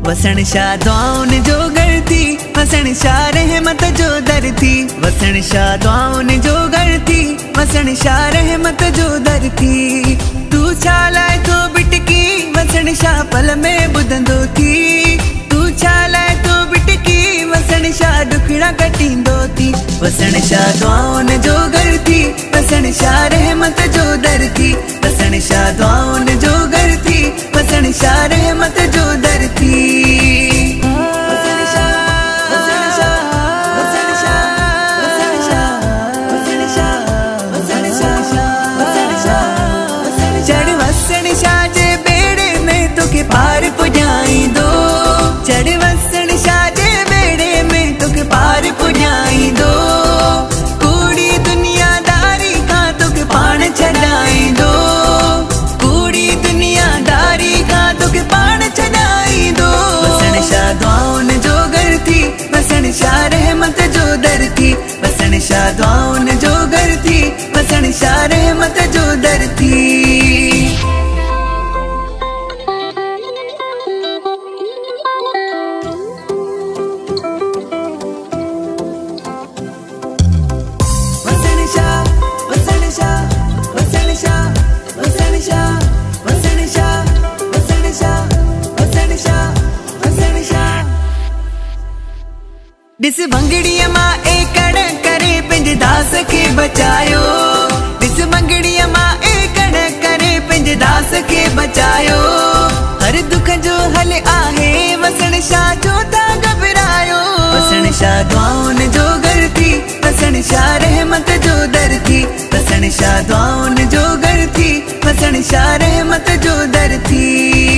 वसण शाह दुआउन जो घर थी, वसण शाह रहमत जो दर थी। वसण शाह दुआउन जो घर थी, वसण शाह रहमत जो दर थी। तू छा लाए तो बिटकी, वसण शाह पल में बुधंदो थी। तू छा लाए तो बिटकी, वसण शाह दुखड़ा कटींदो थी। वसण शाह दुआउन जो घर थी, वसण शाह रहमत जो दर थी। वसण शाह दुआउन जो घर थी, वसण शाह रहमत जो दर थी। चढ़ वसण शाह जे बेड़े में तोखे पार पुॼाईंदो। चढ़ वसण शाह जे बेड़े में तोखे पार पुॼाईंदो। कूड़ी दुनियादारी खां तोखे पाण छॾाईंदो। कूड़ी दुनियादारी खां तोखे पाण छॾाईंदो। वसण शाह दुआउन जो घर थी, वसण शाह रहमत जो दर थी। वसण शाह दुआउन जो घर थी, वसण शाह रहमत जो दर थी। दिस बंगड़ीअ मां एकड़ करे पंहिंजे दास खे बचायो। दिस बंगड़ीअ मां एकड़ करे पंहिंजे दास खे बचायो। हर दुख जो हल आहे, वसण शाह जो था घबरायो। वसण शाह दुआउन जो घर थी, वसण शाह रहमत जो दर थी। वसण शाह दुआउन जो घर थी, वसण शाह रहमत जो दर थी।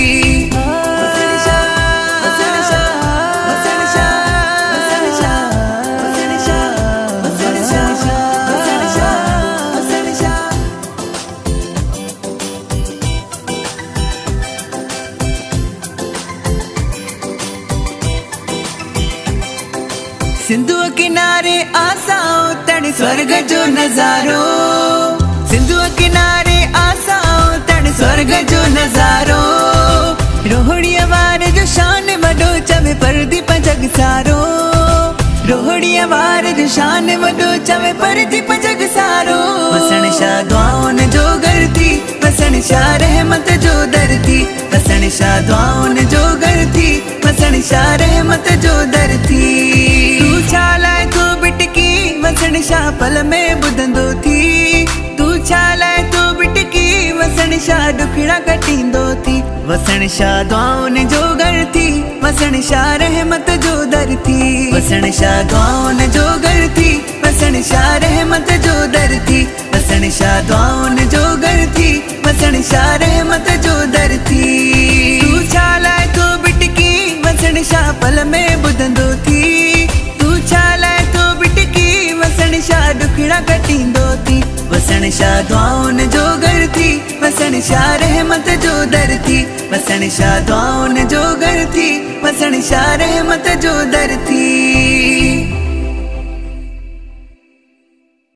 सिंधु किनारे आसाओ तड़ स्वर्ग जो नजारो। सिंधु किनारे आसाओ तड़ स्वर्ग जो नजारो। रोहड़ीअ वार जो शान वॾो चवे परदीप जग सारो। रोहड़ीअ वार जो शान वॾो चवे परदीप जग सारो। वसण शाह दुआउन जो घर थी, वसण शाह रहमत जो दर थी। वसण शाह दुआउन जो घर थी, वसण शाह रहमत जो दर थी। तू छा लाए तो बिटकी, वसण शाह पल में बुधंदो थी। तू छा लाए तो बिटकी, वसण शाह दुखड़ा कटींदो थी। वसण शाह दुआउन जो घर थी, वसण शाह रहमत जो दर थी। वसण शाह दुआउन जो घर थी, वसण शाह रहमत जो दर थी। वसण शाह दुआउन जो घर थी, वसण शाह रहमत जो दर थी। तू छा लाए तो बिटकी, वसण शाह पल में बुधंदो थी। तू छा लाए तो बिटकी, वसण शाह दुखड़ा कटींदो थी। वसण शाह दुआउन जो घर थी, वसण शाह रहमत जो दर थी। वसण शाह दुआउन जो घर थी, वसण शाह रहमत जो दर थी।